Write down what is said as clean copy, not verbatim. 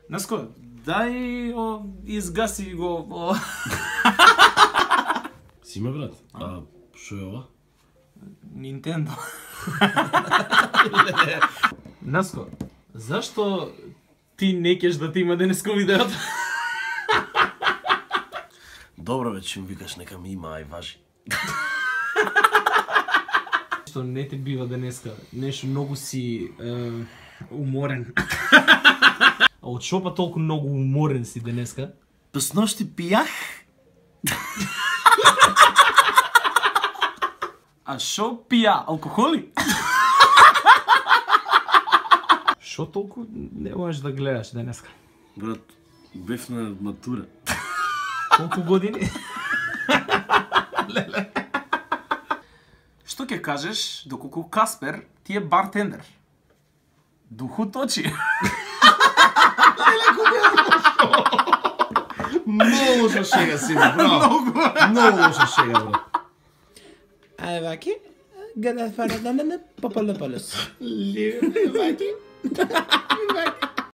Наско, дај изгаси го. Симе брат. А што е ова? Nintendo. Наско, зашто ти не кеш да ти има денеска видеото? Добро веќе ми викаш нека ми има, ај важи. Што не те бива денеска, нешто многу си уморен. А од шо па толку многу уморен си денеска? Пас ношти пијах. А шо пија? Алкохоли? Шо толку не можеш да гледаш денеска? Брат, бев на матура. Колку години? Леле. Што ќе кажеш доколку Каспер ти е бартендер? Духу точи. Многу лоша шега си, браво. Многу лоша шега, брат. Ај ваки, гада фара да не попале полес. Леве, ваки.